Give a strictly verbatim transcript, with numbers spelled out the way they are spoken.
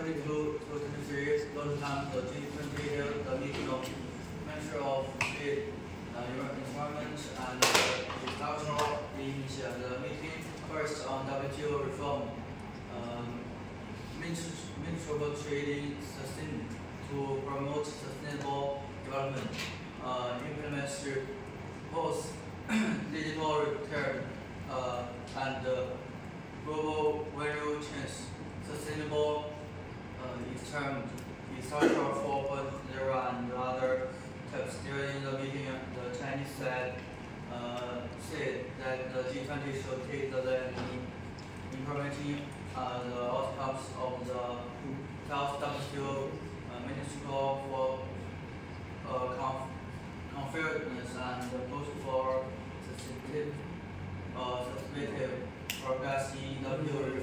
twenty-two to twenty-three, those times the G twenty held the meeting of Minister of State, uh, Environment and Agriculture. They initiated the meeting first on W T O reform, um, mutual trading sustain to promote sustainable development, uh, implement both digital return uh, and uh, global value chains. Sustainable uh, is termed Agriculture four point oh and other tips. During the meeting, the Chinese said, uh, said that the G twenty should take the lead in implementing uh, the outcomes of the twelfth W T O uh, Ministerial for uh, conf conference and push for sustainable uh, progress in W T O